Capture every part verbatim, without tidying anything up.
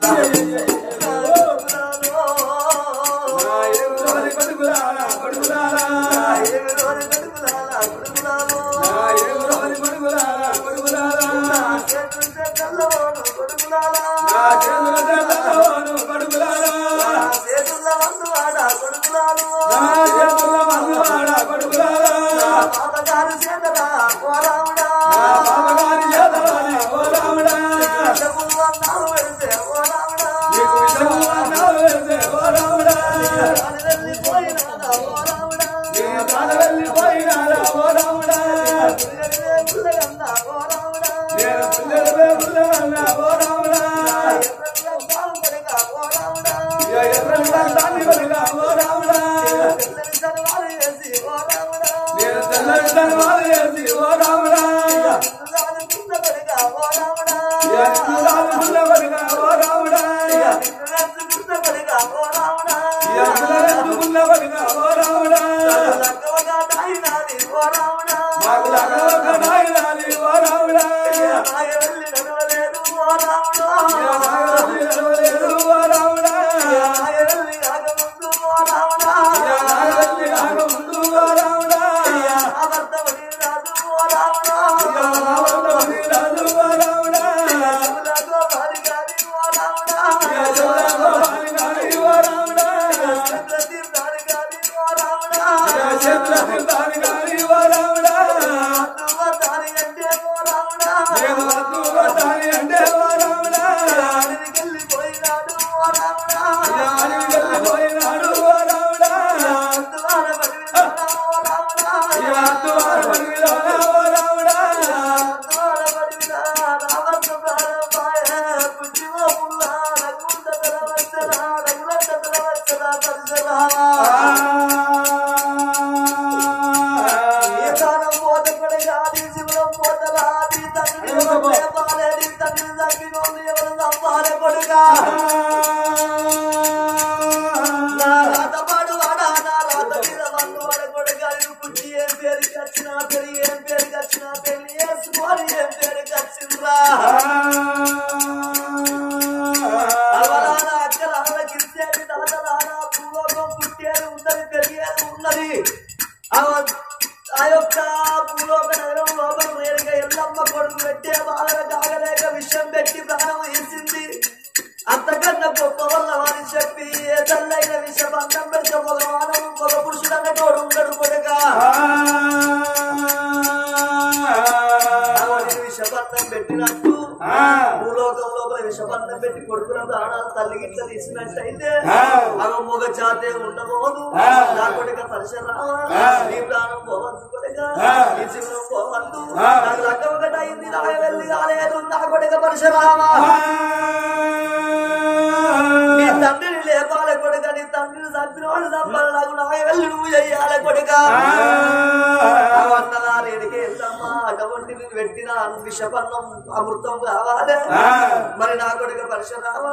విషపన్నం అమృతం కావాలి మరి నా కొడుకు పరశురామా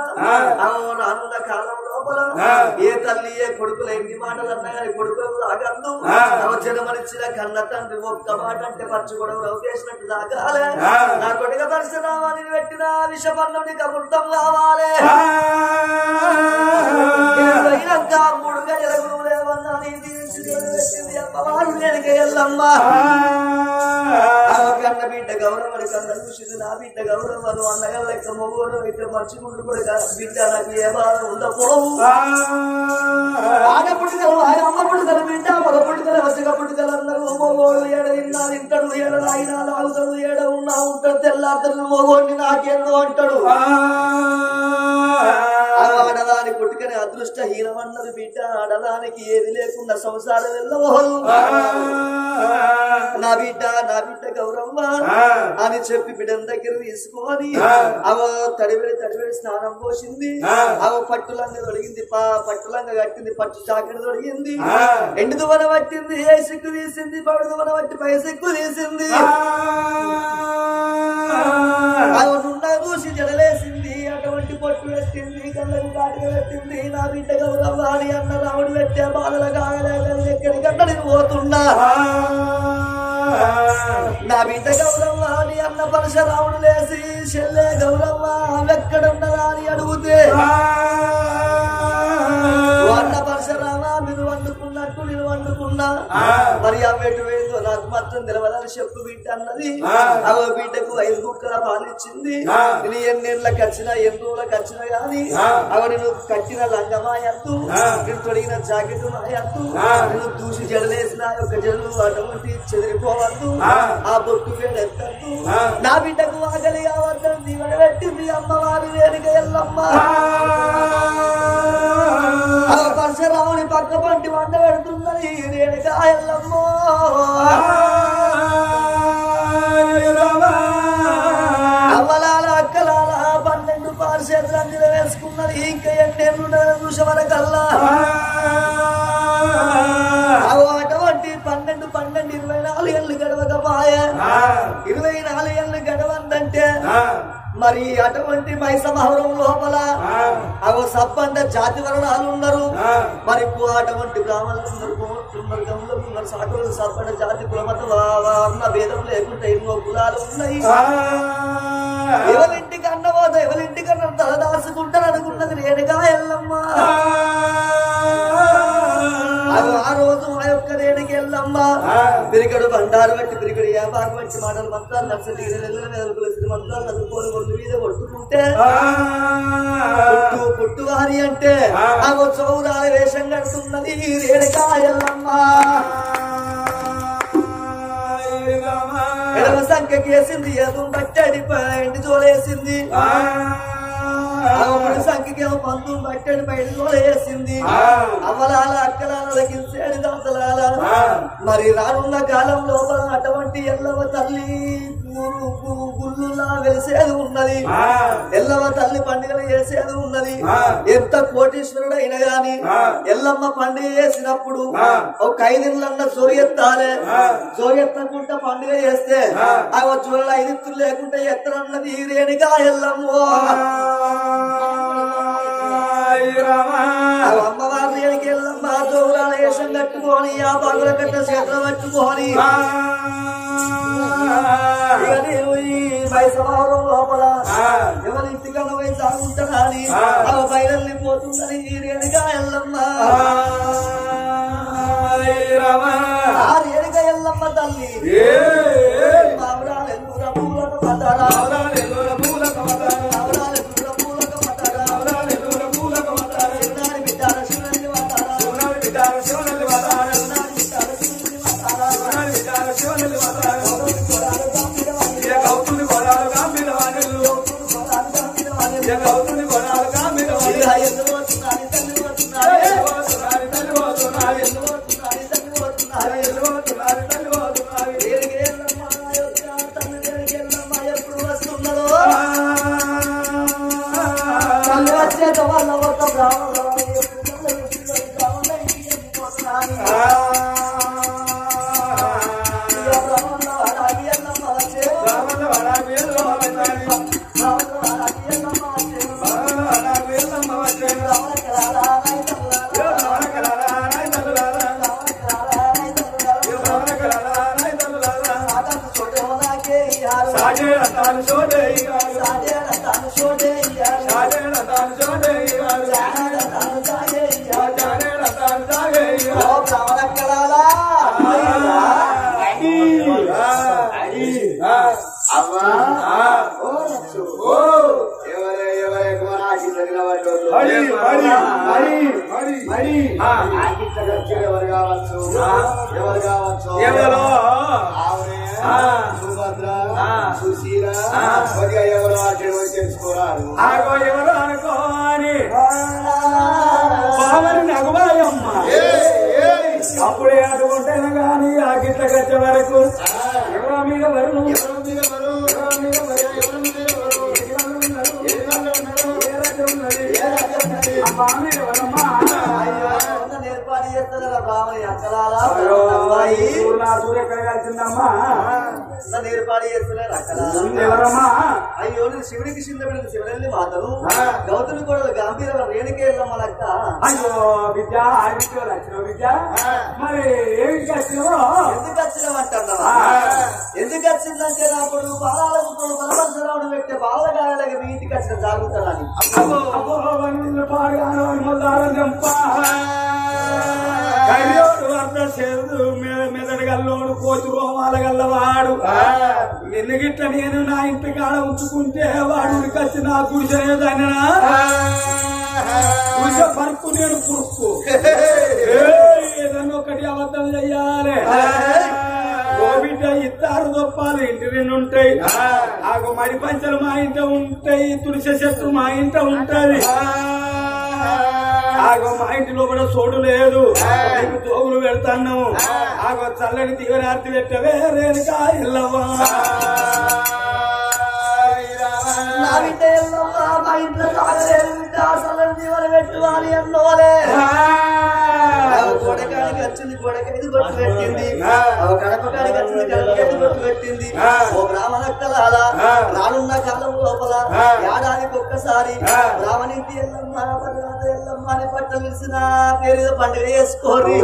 నానున్న కాలం లోపల ఏ తల్లి ఏ కొడుకులు ఎన్ని మాటలు అన్నా కానీ కొడుకులకు రాగందు జన్మనిచ్చిన కన్న తండ్రి ఒక్క మాట అంటే పరచుకోవడం రౌకేసినట్టు తాగాలి నా కొడుకు పరశురామా నేను పెట్టిన విషపన్నం నీకు అమృతం కావాలి మూడు గజలకు లేవన్నా నేను పెట్టింది అమ్మవారు నేను ఎల్లమ్మా కన్న బిడ్డ గౌరవని కన్న చూసింది నా బిడ్డ గౌరవను అన్నగా లెక్క మొగోడు అయితే మర్చికుంటూ కూడా బిడ్డ నాకు ఏ బాధ ఉండపోవు ఆడ పుట్టుకలు ఆయన అమ్మ పుట్టుకలు బిడ్డ మగ పుట్టుకలు వసగ పుట్టుకలు అందరూ మొగోడు ఏడ తిన్నా తింటాడు ఏడ రాయినా తాగుతాడు ఏడ ఉన్నా ఉంటాడు తెల్లాతను మొగోడిని నాకేందో అంటాడు ఆడదాని పుట్టుకని అదృష్టహీనమన్నది బిడ్డ ఆడదానికి ఏది లేకుండా సంసారం వెళ్ళవోదు నా బిడ్డ నా బిడ్డ గౌరమ్మ అని చెప్పి బిడ్డల దగ్గర తీసుకొని అవ తడివేడి తడివేడి స్నానం పోసింది అవ పట్టులంగా తొడిగింది పట్టులంగా కట్టింది పట్టు చాకరి తొడిగింది ఎండు దువన పట్టింది ఏ సిక్కు తీసింది పడు దువన పట్టి పై సిక్కు తీసింది అవనున్న చూసి జడలేసింది అటువంటి పొట్టు పెట్టింది కళ్ళకు కాటుగా పెట్టింది నా బిడ్డ గౌరమ్మ అని అన్న రాముడు పెట్టే బాధలు కాగలేదు ఎక్కడికన్నా నేను పోతున్నా నా బిడ్డ గౌరమ్మ అని అన్న పరశురాముడు లేసి చెల్లె గౌరమ్మ ఎక్కడున్నదా అని అడిగితే ఎటు పోయిందో నాకు మాత్రం తెలవదని చెప్పు బిడ్డ అన్నది. అవ బిడ్డకు ఐదు కుక్కల పాలిచ్చింది. నీ ఎన్నేళ్ళకి వచ్చినా ఎన్ని రోజులకు వచ్చినా గాని అవ నేను కట్టిన లంగమాయద్దు, నేను తొడిగిన జాకెట్ మాయద్దు, నేను దూసి జడలేసిన ఒక జడలు అటువంటి చెదిరిపోవద్దు, ఆ బొట్టు పేరు ఎత్తద్దు. నా బిడ్డకు ఆకలి కావద్దని దీవెన పెట్టింది అమ్మవారి వేదిక ఎల్లమ్మ. పరశురాముని పక్క పంటి వంట పెడుతున్నది రేణుక ఎల్లమ్మ. అవ్వలాల అక్కలాల పన్నెండు పారిశేతులు అందులో వేసుకున్నది. ఇంకా ఎన్నేళ్ళు చూసే వరకల్లా అటువంటి పన్నెండు పన్నెండు ఇరవై నాలుగు ఏళ్ళు గడవకపాయ. ఇరవై నాలుగు ఏళ్ళు గడవందంటే మరి అటువంటి మైసమహరం లోపల అవ సబ్బండ జాతి వర్ణాలు ఉన్నారు. మరి అటువంటి బ్రాహ్మణులు ఉన్నారు, ఉన్నారు గములు ఉన్నారు, సాకులు సబ్బండ జాతి కులమత వర్ణ భేదం లేకుండా ఎన్నో కులాలు ఉన్నాయి. ఎవరింటికి అన్నవాద ఎవరింటికి అన్న తలదాసుకుంటారు అనుకున్నది రేణుగా ఎల్లమ్మ. ఆ రోజు ఆ యొక్క రేణుకి ఎల్లమ్మ పిరిగడు బండారు బట్టి పిరిగడు వ్యాపారం బట్టి మాటలు మంత్రాలు నచ్చటి మంత్రాలు చదువుకోని ఒళ్ళు మీద కొట్టుకుంటే పుట్టు పుట్టువారి అంటే ఆ చౌరాల వేషం కడుతున్నది రేణుకా ఎల్లమ్మ. ఎడమ సంఖ్యకి వేసింది, ఎదు బట్టడి ఇంటి జోలేసింది. అప్పుడు సంఖ్యకేమో పంతులు బట్టడి బయట జోలేసింది. అవ్వలాల అక్కలాల లగించేది దాతలాల. మరి రానున్న కాలం లోపల అటువంటి ఎల్లవ తల్లి గుళ్ళులా వెలిసేది ఉన్నది. ఎల్లవ తల్లి పండుగలు చేసేది ఉన్నది. ఎంత కోటీశ్వరుడు అయినా గాని ఎల్లమ్మ పండుగ చేసినప్పుడు ఒక ఐదిళ్ళన్న జోరెత్తాలే. జోరెత్తకుండా పండుగ చేస్తే ఆ చూడలు ఐదిత్తులు లేకుంటే ఎత్తనన్నది రేణుగా ఎల్లమ్మ. అమ్మవారి రేణుకి ఎల్లమ్మ జోరాల వేషం కట్టుకొని ఆ పగుల కట్ట చేతులు పట్టుకొని మైసమహరం లోపల ఎవరింటికన్నా పోయి తాగుంటానని ఆ బయలు పోతున్నది రేణుగా ఎల్లమ్మ. ఆ రేణుగా ఎల్లమ్మ తల్లి మామరాలు పూలకు పతారా ఎవరు కావచ్చు ఎవరు కావచ్చు ఎవరు సుభద్ర సుశీల ఎవరు అటు తెలుసుకోరారు ఎవరు అనుకోని నగుబాయమ్మ అప్పుడే అనుకుంటేనే గాని ఆ గిట్ల గచ్చ వరకు ఎవరి మీద వరు ఎవరి మీద వరు ఎవరి మీద వరు ఎవరి మీద వరు ఏర్పాటు చేస్తారా బాబాయ్ అక్కలాలా కలిసిందమ్మా ఏర్పాటు చేస్తున్నారు అక్కలారమ్మా. అయ్యో నేను శివుడికి చిందబడిన శివరెల్లి మాతను గౌతమి కూడా గాంభీర రేణుకే వెళ్ళమ్మా లక్క. అయ్యో విద్య ఆడికి వచ్చిన విద్య మరి ఏమిటి వచ్చినవో ఎందుకు వచ్చినావంటున్నావా? ఎందుకు వచ్చిందంటే నాప్పుడు బాలాలకు బలవంతరావుడు పెట్టే బాలగాయలకి మీ ఇంటికి వచ్చిన జాగ్రత్తలని మెదడు గల్లోడు కోతి రోమాల గల్లవాడు నిన్ను గిట్ట నేను నా ఇంటి కాడ ఉంచుకుంటే వాడు ఉడికొచ్చి నా గుడిసేదానా గుడిసె పరుపు నేను పురుక్కు ఏదన్నా ఒకటి అబద్ధం చెయ్యాలి కోవిడ్ ఇత్తారు గొప్పాలు ఇంటి రెండు ఉంటాయి ఆగో మడి పంచలు మా ఇంట ఉంటాయి తులసి చెట్టు మా ఇంట ఉంటది ఆగో మా ఇంటిలో కూడా చోటు లేదు నీకు తోగులు పెడతాను ఆగో చల్లని దిగరాత్రి పెట్టవే రేణుకా ఇల్లవ్వా గొడకాడికి వచ్చింది గొడకైదు బొట్టు పెట్టింది కడపకాడికి వచ్చింది కడపకైదు బొట్టు పెట్టింది ఓ బ్రాహ్మణక్కలాల రానున్న కాలం లోపల ఏడాదికి ఒక్కసారి బ్రాహ్మణింటి ఎల్లమ్మ పర్వాత ఎల్లమ్మ అని పట్ట పిలిచిన పేరు పండుగ చేసుకోరి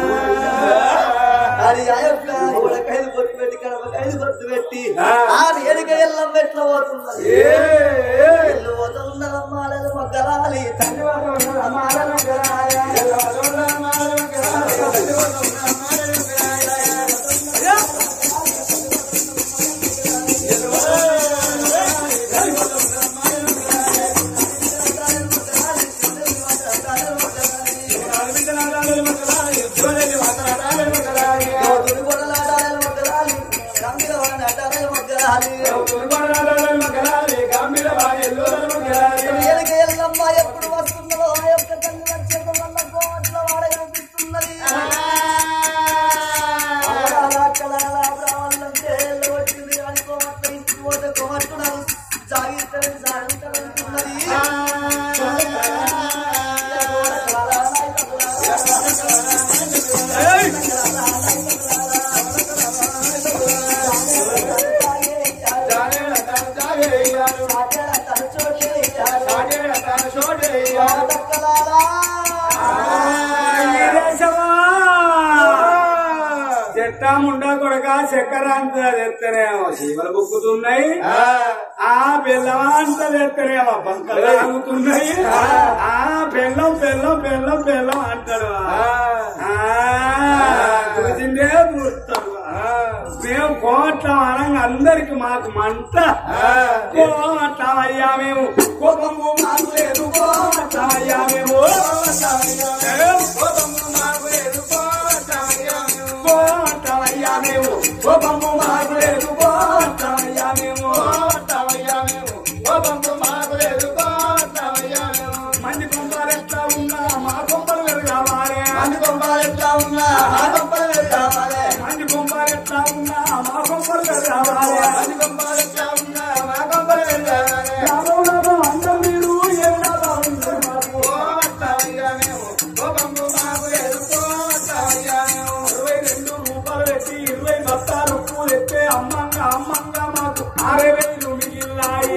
అది ఆ యొక్క గొడకైదు బొట్టు పెట్టి కడపకైదు బొట్టు పెట్టి ఆ ఏడిక ఎల్లమ్మ ఎట్లా పోతున్నది ఎల్లు పోతున్నదమ్మ మొగ్గరాలి తండ్రి ఎప్పుడు వస్తుందో ఆ యొక్క తల్లి వచ్చేయడం వల్ల కోట్ల వాడ కనిపిస్తున్నది బ్రాహ్మణులంటే వచ్చింది అని కోట్ల ఇంటికి పోతే కోట్లు సాగిస్తారని సాగుతారంటున్నది చెట్టాముండా కొడక చక్కెర అంత తెత్తనేమో చీమలు బుక్కుతున్నాయి ఆ బెల్లం అంత తెత్తనేమో బంకలు తాగుతున్నాయి ఆ బెల్లం బెల్లం బెల్లం బెల్లం అంటాడు చూసిందే చూస్తాడు మేము కోట్లం అనంగా అందరికి మాకు మంట కోట్లం అయ్యా మేము కోపము మాకు లేదు కోట్లం అయ్యా మేము కోపము మాకు లేదు కోట్లం అయ్యా మేము కోపము మాకు లేదు కోట్లం అయ్యా మేము కోపము మాకు లేదు కోట్లం అయ్యా మేము మంది కొంపలు ఎట్లా ఉన్నా మా కొంపలు వెరు కావాలి మంది కొంపలు ఎట్లా ఉన్నా మా కొంపలు వెరు కావాలి మంది కొంపలు ఎట్లా ఉన్నా మా కొంపలు వెరు కావాలి మంది కొంపలు ఎట్లా ఉన్నా మా కొంపలు వెరు కావాలి రాబోనాబో అందరూ మీరు ఏమైనా బాగుంటారు మాకు కోట్లం అయ్యా మేము కోపము మాకు లేదు కోట్లం అయ్యా మేము అరవై రెండు రూపాయలు పెట్టి ఇరవై బత్తాలు పూలు ఎత్తే అమ్మంగా అమ్మంగా మాకు అరవై వేలు మిగిలినాయి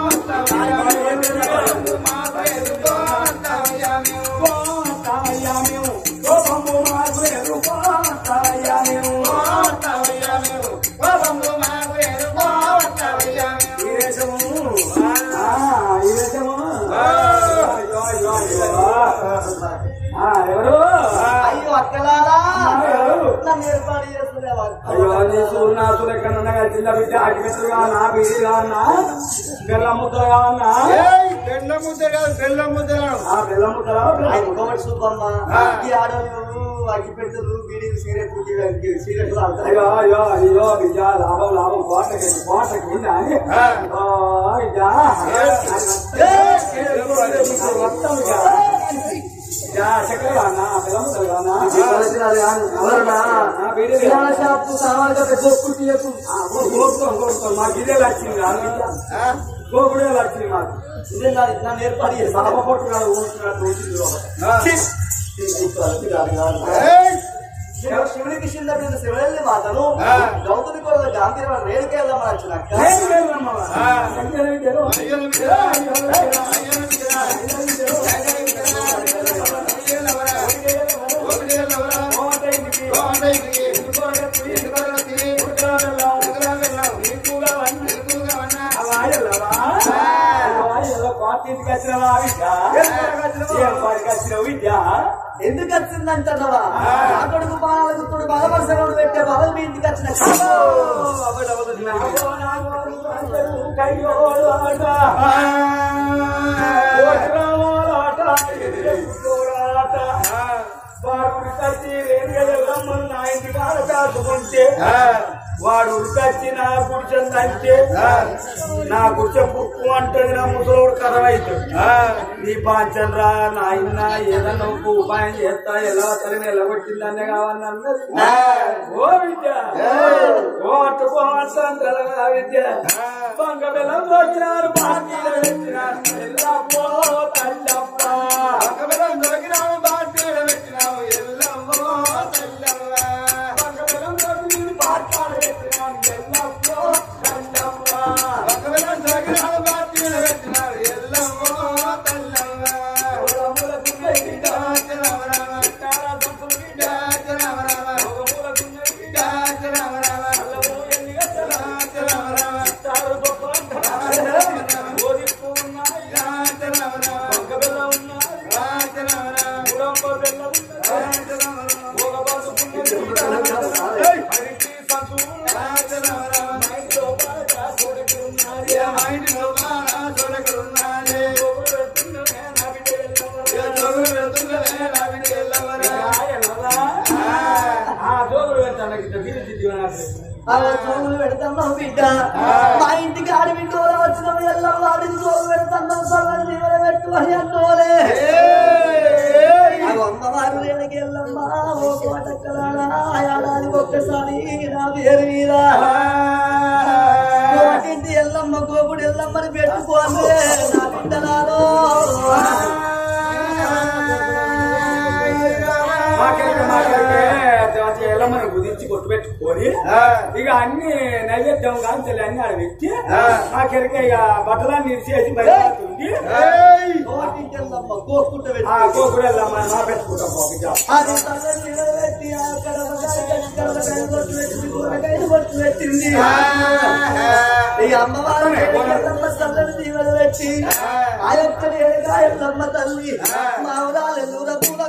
కోపము మాకు లేదు కోట్లం అయ్యా మేము కోపము మాకు లేదు కోట్లం అయ్యా మేము ఈ దేశము ఈ దేశము ఎవరు అయ్యో అక్కలారా నన్ను ఏర్పాటు చేసుకునేవారు అయ్యో నీ సూర్యనా సూర్యకన్నా చిన్న బిడ్డ అగ్గిపెట్టుగా నా బిడ్డ కావన్నా బెల్లం ముద్ర కావన్నా బెల్లం ముద్ర కాదు బెల్లం ముద్ర బెల్లం ముద్ర ఇంకొకటి సుబ్బమ్మ ఈ ఆడవాళ్ళు అగ్గిపెట్టలు బీడీలు సిగరెట్లు సిగరెట్లు అయ్యో అయ్యో అయ్యో బిడ్డ లాభం లాభం కోటకి కోటకి అని మొత్తం మాకు ఇదే లక్ష్మి గోపుడే లక్ష్మి మాకు ఇదే నన్ను ఏర్పాటు చేసి పొట్టు కాదు శివుడికి శివుడి శివుడి మాతను గౌతమి కూడా గాంధీ రేణుకే వెళ్ళమని వచ్చినాక ఇంటికి వచ్చినవా విద్య ఏం పనికి వచ్చినవు విద్య ఎందుకు వచ్చిందంటున్నావా నా కొడుకు బాలకు తోడు బలపరసనోడు పెట్టే బలం మీ ఇంటికి వచ్చిన నా ఇంటి కాడ కాసుకుంటే వాడు ఉరికొచ్చి నా గుడిచందంటే నా గుడిచ పుక్కు అంటది నా ముసలోడు కరవైతుంది నీ పాంచన్ రా నాయన ఏదన్నా ఒక ఉపాయం చేస్తా ఎలా తల్లి నిలబొట్టిందనే కావాలని అన్నది ఓ విద్య ఓ అట్టుకోమంటారా విద్య బంగ బెల్లం దొరికినారు బాకీలు పెట్టినారు ఎల్లమ్మో తల్లమ్మ బంగ బెల్లం దొరికినారు బాకీలు పెట్టినావు ఎల్లమ్మో తల్లమ్మ బంగ బెల్లం దొరికి బాకాలు పెట్టినాను ఎల్లమ్మో తల్లమ్మ బంగ బెల్లం దొరికినారు బాకీలు పెట్టినారు ఎల్లమ్మో తల్లమ్మ మూలములకు గడ్డిగా జనవరమ తారా దుంపుకి జనవరమ మూలములకు గడ్డిగా జనవరమ అల్లమో ఎల్లిగా జనవరమ తారు బొప్పంట ఓదిపు ఉన్నాయి జనవరమ బంగ బెల్లం ఉన్నాయి జనవరమ మూలంబ బెల్లం జనవరమ ఓగబాదు పుణ్యం హరికి సంసు జనవరమ మైండ్ లోపల సోడకున్నారు మైండ్ లోపల సోడకున్నారు ఓగబెట్టునే నా బిడ్డ ఓగబెట్టునే నా బిడ్డ ఎల్లవరా ఆ జోగులు వెంటనకి బిరుది దివనారు జోగులు పెడతాం బిడ్డ మా ఇంటికి ఆడవి డోర వచ్చిన ఎల్ల వాడికి జోగులు పెడతాం సగం నీవర పెట్టు అని అన్నోలే అమ్మవారు రేణకి వెళ్ళమ్మా ఓ కోటక్కలాడా ఏడాది ఒక్కసారి నా పేరు మీద కోటింటి ఎల్లమ్మ గోపుడు ఎల్లమ్మని పెట్టుకోలే నా బిడ్డలాలో ఎల్లమ్మని కుదిర్చి కొట్టు పెట్టుకొని ఇక అన్ని నైవేద్యం కానీ అన్ని ఆడ పెట్టి మా కెరక ఇక బట్టలన్నీ ఇరిచేసి బయటతుంది గోకుడు వెళ్ళమ్మ నా పెట్టుకుంటాం పెట్టింది ఈ అమ్మవారు చల్లని దీవెన పెట్టి ఆ యొక్క ఎల్లమ్మ తల్లి మా ఉదాలు ఎల్లూర పూలక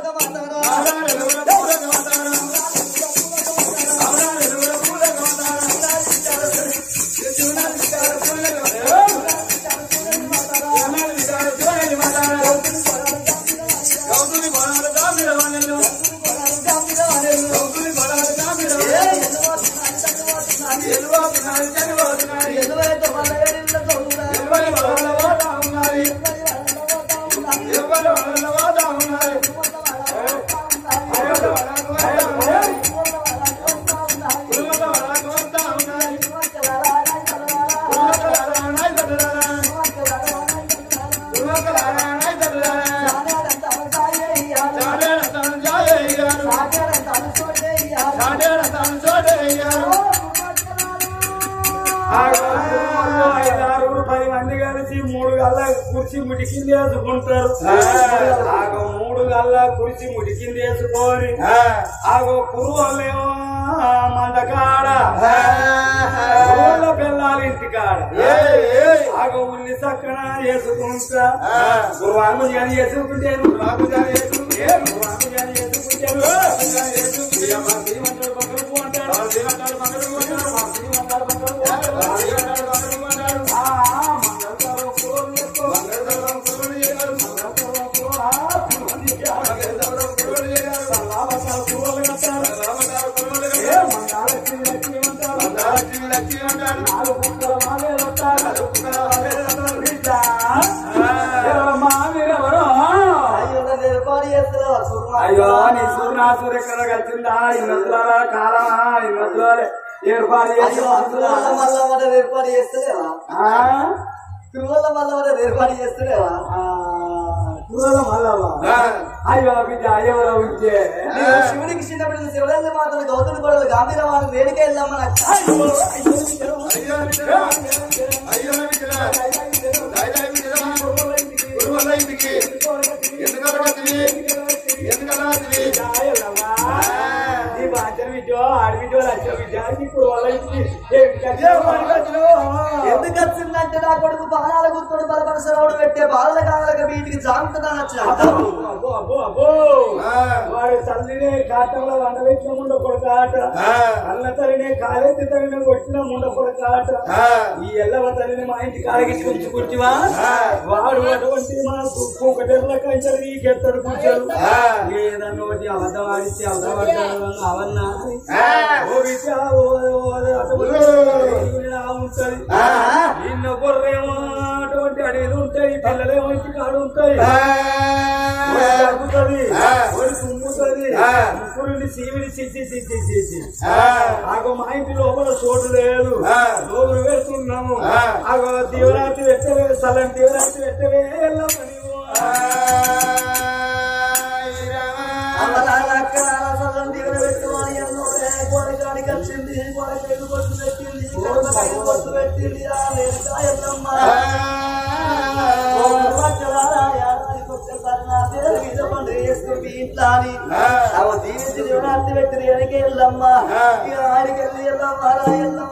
ఐదారుగురు పది మంది కలిసి మూడు గల్ల కుర్చీ ముడికింది వేసుకుంటారు ఆగో మూడు గల్ల కుర్చీ ముడికింది వేసుకొని ఆగో కురువలేమో మందకాడ పిల్లలు ఇంటికాడ ఆగో ఉల్లి సక్కన వేసుకుంటా గురువాము జాని వేసుకుంటే గురువాము జాని వేసుకుంటే గురువాము జాని వేసుకుంటారు అయ్యో నీ సూర్యనాథుడు ఎక్కడ కలిసిందా ఇన్నతుల కాలమా ఇన్నతుల ఏర్పాటు చేసి ఏర్పాటు చేస్తలేవా తిరుమల మల్లవ ఏర్పాటు చేస్తలేవా తిరుమల మల్లవ అయ్యో బిడ్డ ఎవరో ఉంటే శివుడికి చిన్నప్పుడు శివుడల్ని మాత్రం గౌతమి కూడా గాంధీరవాణి వేడికే వెళ్దామని ఎందుకు వచ్చిందంటే నా కొడుకు బాణాల గుర్తుడు బలపరసరావుడు పెట్టే బాధల కావాలక వీటికి జాంతనా వాడి తల్లినే కాటంలో వండవెచ్చిన ముండ కొడుక ఆట అన్న తల్లినే కాలెత్తి తల్లిని కొట్టిన ముండ కొడుక ఆట ఈ ఎల్లవ తల్లిని మా ఇంటి కాడికి ఉంచుకుంటువా వాడు అటువంటి మా ఒకటెర్ల కంచెలు నీకెత్తడు కూర్చోడు ఏదన్నా ఒకటి అబద్ధం ఆడితే అబద్ధపడ్డాడు అవన్నా ఉంటది నిన్న గొర్రెమో అటువంటి అడేది ఉంటాయి పిల్లలేమో ఇంటి కాడు ఉంటాయి తగ్గుతుంది ఒడి తుమ్ముతుంది ముక్కుడిని సీవిడి చిచ్చి చిచ్చి చిచ్చి ఆగో మా ఇంటి లోపల చోటు లేదు లోపల పెడుతున్నాము ఆగో దీవరాత్రి పెట్టవే సలం దీవరాత్రి పెట్టవే వెళ్ళమని సలం దీవర పెట్టుమని కొడగానికి వచ్చింది కొడకైదు కొట్టు పెట్టింది కొట్టు పెట్టింది ఎల్లమ్మ ఇంట్లో అని అవ దీవించి జీవనార్థి పెట్టింది వెనకే ఎల్లమ్మ ఆడికెళ్ళి ఎల్లమ్మ ఎల్లమ్మ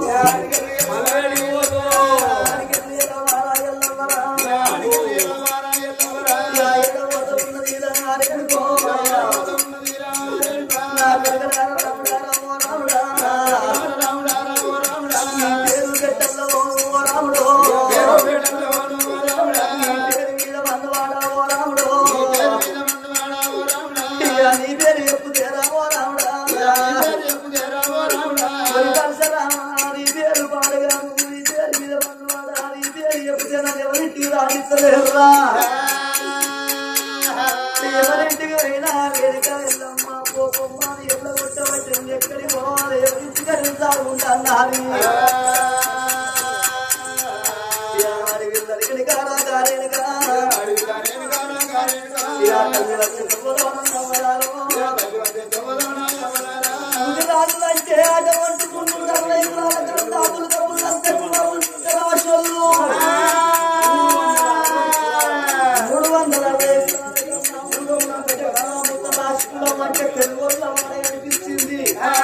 ఎవరింటికి అయినా వేదిక వెళ్ళమ్మ పోపమ్మ ఎట్లా కొట్టబట్టింది ఎక్కడికి పోవాలి ఎవరింటికరించాలి ఉంటారు వీళ్ళకి కారా కారేనుగా అంటే అటువంటి డబ్బులు డబ్బులు అంతే మూడు వందల రాష్ట్రంలో మంచి తెలుగు అనిపించింది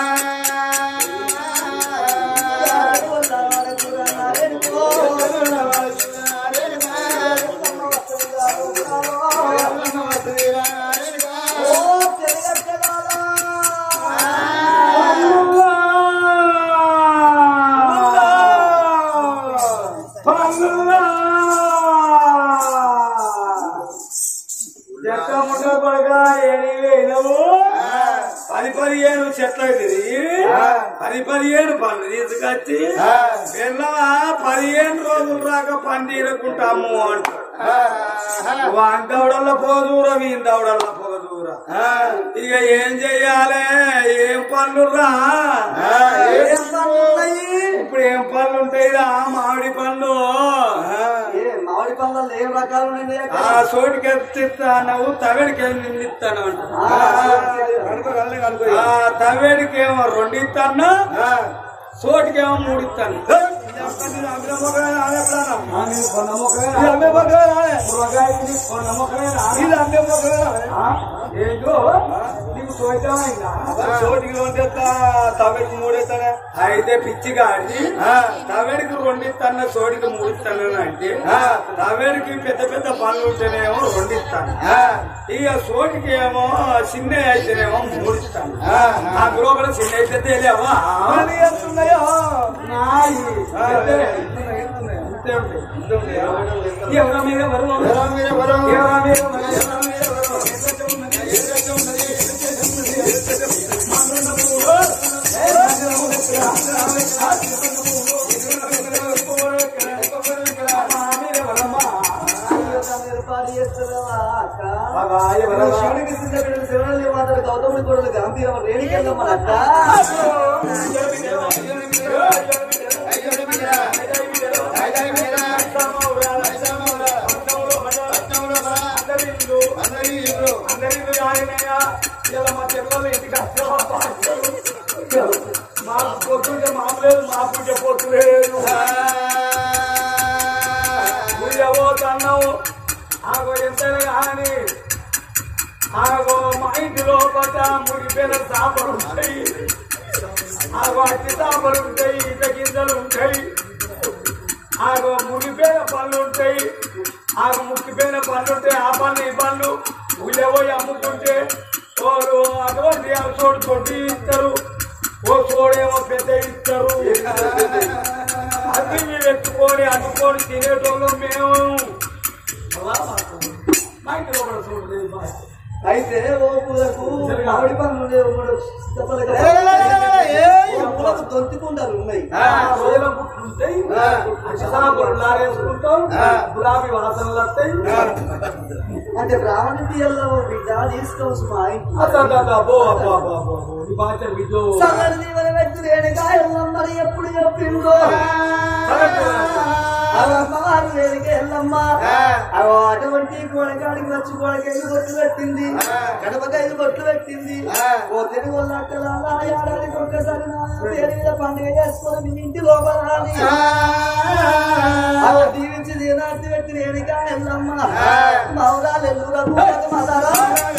పది పదిహేను చెట్లు తిరిగి పది పదిహేను పండు తీసుకొచ్చి పిల్లవా పదిహేను రోజులు రాక పని తీరకుంటాము అంటారు వాందవడల్లో పోదూర వీందవడల్లో పోదూర ఇక ఏం చెయ్యాలి ఏం పనులురా ఏం పనులు ఇప్పుడు ఏం పనులు ఉంటాయి రా మామిడి పండ్లు మామిడి పండ్లలో ఏం రకాలు ఆ సోటికి ఎత్తిస్తాను తగడికి నిన్నిస్తాను తవేడికేమో రెండు ఇస్తాను సోటికేమో మూడు ఇస్తాను ఏంటో నీకు సోటికి తవేడికి మూడేస్తానే అయితే పిచ్చిగా ఆడి తవేడికి రెండు ఇస్తాను సోటికి మూడు ఇస్తాను అంటే తవేడికి పెద్ద పెద్ద పనులు ఉంటేనేమో రెండు ఇస్తాను ఇక సోటికి ఏమో చిన్న అయితేనేమో మూడు ఇస్తాను అందులో కూడా చిన్న అయితే తెలియవా ఎంతున్నాయో ఎవరి మీద వరం ఎవరి మీద వరం ఎవరి మీద శివుడికి శివుడు మాత్రం గౌతముడి కూడా గాంధీరం రేణికెళ్ళమ్మ మా చెల్లెలు ఇంటికి మాకు పొద్దుంటే మాకు లేదు మా పూజ పొత్తు లేదు పూజ పోతున్నావు ఆగో ఎంతనే కానీ ఆగో మా ఇంటి లోపల ముడిపోయిన చేపలు ఉంటాయి ఆగో అట్టి చేపలు ఉంటాయి ఈత గింజలు ఉంటాయి ఆగో మునిపోయిన పళ్ళు ఉంటాయి, ఆగో ముక్కిపోయిన పళ్ళు ఉంటాయి. ఆ పళ్ళు ఈ పళ్ళు ఉయ్యబోయి అమ్ముకుంటే ఓరు అటువంటి చోటు తొట్టి ఇస్తారు, ఓ చోడేమో పెద్ద ఇస్తారు. అది మేము ఎత్తుకొని అడ్డుకొని తినేటోళ్ళు మేము. మా ఇంట్లో కూడా చూడలేదు. అయితే ఓ పూలకు మామిడి పనులు మూడు దొంతికుండాలు ఉన్నాయి, లారేసుకుంటాం, గులాబీ వాసనలు వస్తాయి. అంటే బ్రాహ్మణ బియ్యంలో బిడ్డ తీసుకోవచ్చు మా ఇంట్లో మరి ఎప్పుడు చెప్పిందో అమ్మవారు వేదిక వెళ్ళమ్మా. అటువంటి కోడకాడికి వచ్చి కోడకైదు బొట్లు పెట్టింది, గడపకైదు బొట్లు పెట్టింది. ఓ తెలుగు వాళ్ళ అక్కలారా ఏడాదికి ఒక్కసారి పేరు మీద పండుగ చేసుకొని మీ ఇంటి లోపల దీవించి దీనార్తి పెట్టి వేదిక వెళ్ళమ్మా. మౌరాలు ఎల్లుగా పూలక మదారా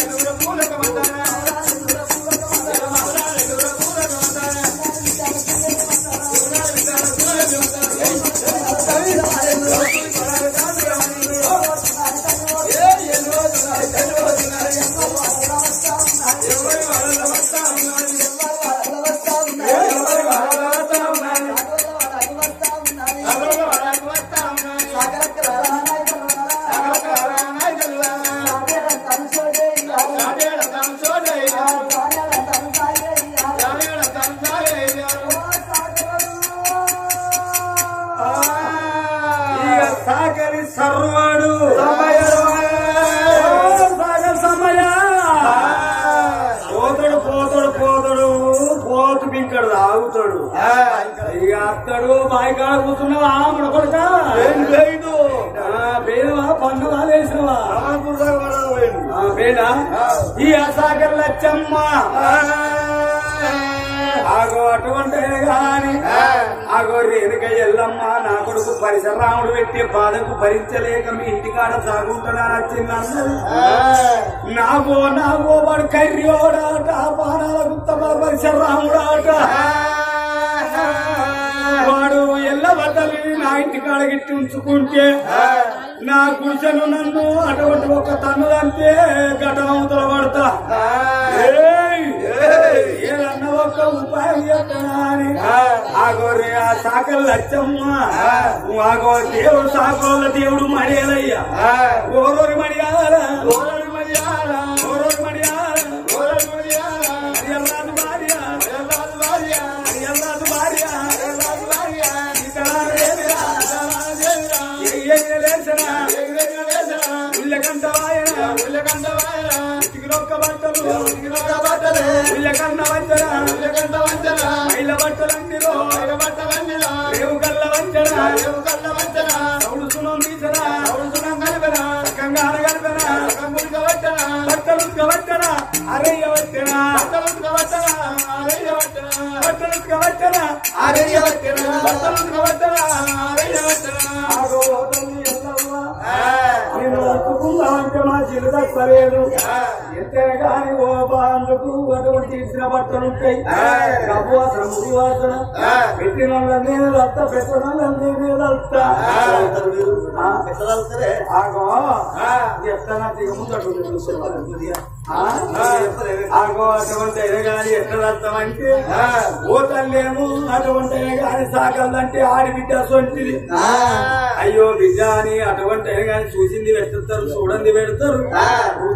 సర్వాడు పోతాడు పోతాడు పోతాడు పోతు బింకడు ఆగుతాడు. ఇక అత్తడు బాయికాడ కూర్చున్నావా మన కొడుక పేదవా పండుగ వేసినవా పేద ఈ అసాగర్ లచ్చమ్మ ఆగో అటువంటి గాని ఆగో రేణుక ఎల్లమ్మ నా కొడుకు పరిసరాముడు పెట్టే బాధకు భరించలేక మీ ఇంటికాడ సాగుంటాడని వచ్చింది అన్నది. నాగో నాగో వాడు కర్రియోడాట పానాల గుత్తమ పరిసరాముడాట. వాడు ఎల్లవతలి నా ఇంటికాడ గిట్టి ఉంచుకుంటే నా గుడిసెను నన్ను అటువంటి ఒక తన్నుదంటే ఘటనవతల పడతా. ఏదన్న ఒక ఉపాయం చెప్తానని ఆగోరే ఆ సాకలు లచ్చమ్మ ఆగో దేవుడు సాకోళ్ళ దేవుడు మడియాలయ్యా. ఓరోరి మడియాల ఓరోరి మడియాల ఓరోరి మడియాల ఓరోరి మడియాల ఎల్లాదు భార్య ఎల్లాదు భార్య ఎల్లాదు భార్య ఎల్లాదు భార్య లేసరా ఉల్లకంట వాయన ఉల్లకంట వాయన ఉతికినొక్క బట్టలు ఉతికినొక్క బట్టలు ఉల్లకంట వంచన ఉల్లకంట వంచన మైల బట్టలన్నీలో మైల బట్టలన్నీలో రేవు కళ్ళ వంచన రేవు కళ్ళ వంచన సౌడు సునం తీసరా సౌడు సునం కలిపెనా కంగాన కలిపెనా కంగుడిక వచ్చన బట్టలుక వచ్చన అరయ్య వచ్చన బట్టలుక వచ్చన అరయ్య వచ్చన బట్టలుక వచ్చన అరయ్య వచ్చన బట్టలుక వచ్చన అరయ్య వచ్చన ఆగో తల్లి ఎల్లవ్వ నేను ఒప్పుకుందామంటే మా చిరు దక్కలేదు. ఎంతైనా కానీ ఓ బాండ్లకు అటువంటి ఇచ్చిన బట్టలుంటాయి. డబ్బు వాసన ముడి వాసన పెట్టిన వాళ్ళని లత్త పెట్టిన వాళ్ళని లత్త ఆగో ఎట్లా దిగ ముందు ఆగో అటువంటి అయినా కానీ ఎట్లా అర్థమంటే ఓ తల్లేమో అటువంటి అయినా కానీ సాకల్లంటే ఆడి బిడ్డ సొంటిది. అయ్యో బిడ్డ అని అటువంటి అయినా కానీ చూసింది పెడతారు, చూడండి పెడతారు.